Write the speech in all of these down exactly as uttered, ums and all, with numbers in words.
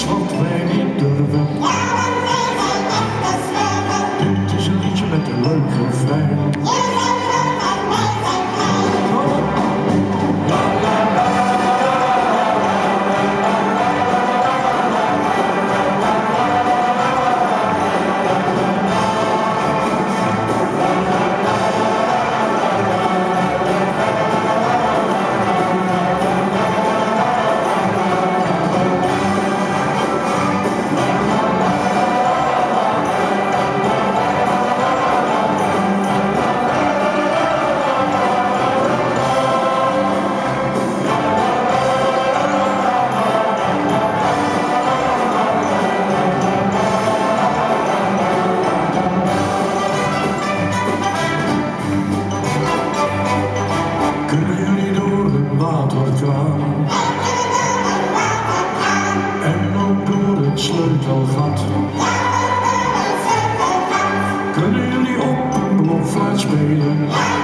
wat wij niet durven. Dit is een liedje met een leuk refrein. En ook door het sleutelgat. Kunnen jullie op een blokfluit spelen?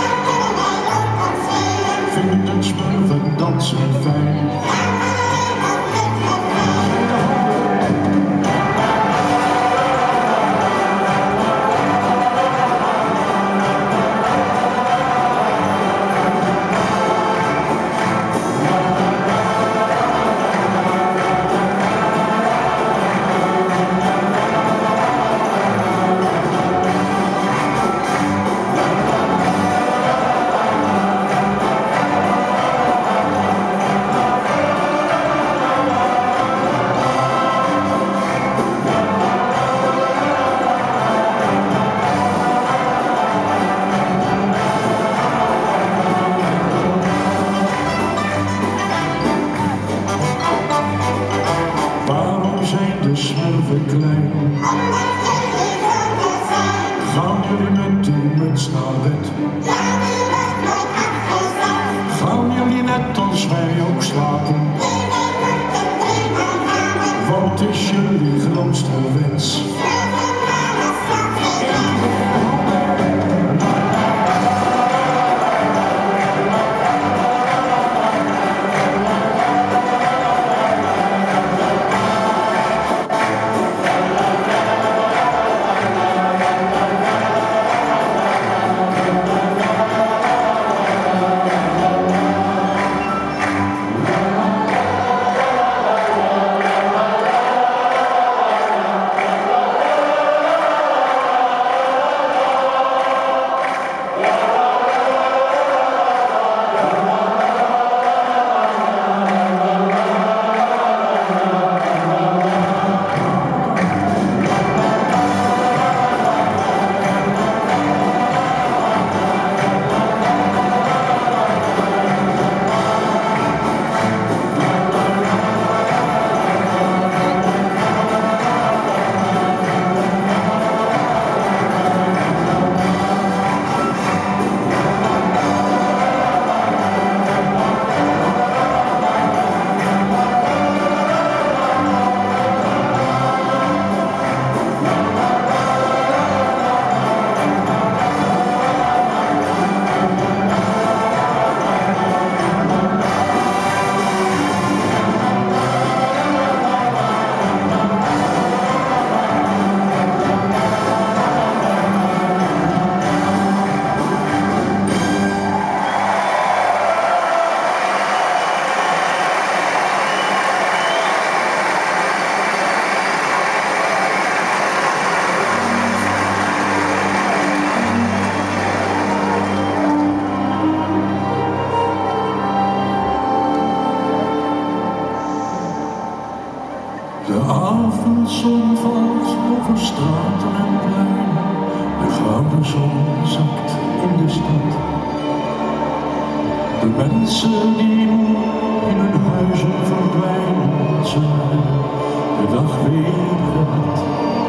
Vinden smurfen dansen fijn? De smurfen klein. Gaan jullie met die muts naar bed? Gaan jullie net als wij ook slapen? Wat is jullie grootste wens? De avondzon valt over straten en pleinen, de gouden zon zakt in de stad. De mensen die in hun huizen verdwijnen, ze hebben de dag weer gehad.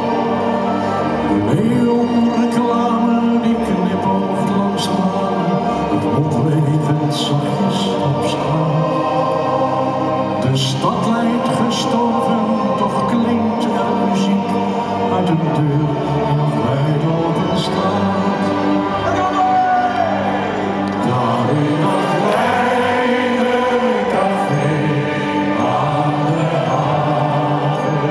De neonreclame die knipoogt langs de laan, het opwegend zachtjes op straat. De stad lijkt gestorven, toch klinkt er muziek uit een deur in een wijd open straat. Daar in dat kleine café aan de haven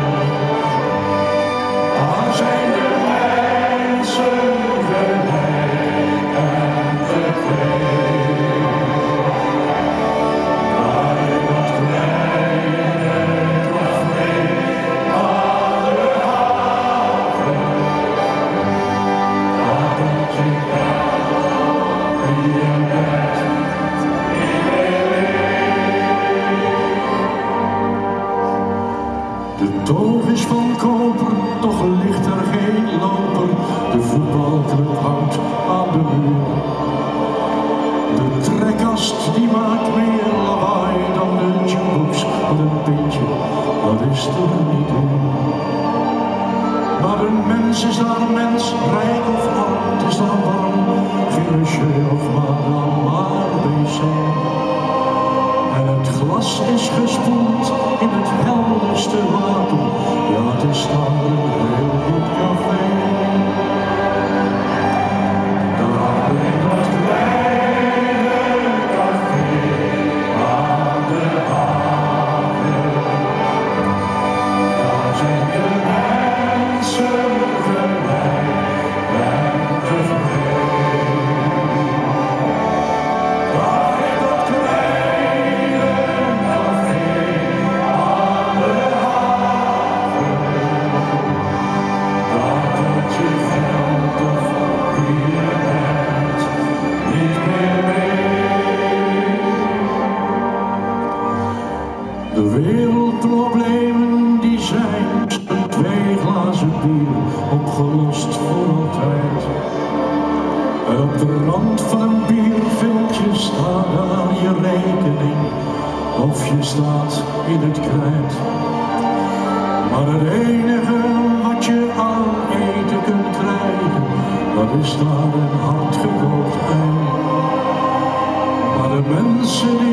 Maar een mens is daar een mens, rijk of arm, het is daar warm, geen monsieur of madame, maar B C. En het glas is gespoeld in het helderste water, ja het is daar een heel goed café. Daar in dat kleine café aan de haven, daar zijn de mensen gelijk en tevreden. Daar in dat kleine café aan de haven, daar doet je geld of wie je bent niet meer mee. De wereldproblemen die zijn twee glazen bier opgelost voor altijd. En op de rand van een bierviltje staat daar je rekening, of je staat in het krijt. Maar het enige wat je aan eten kunt krijgen, dat is daar een hardgekookt ei. Maar de mensen die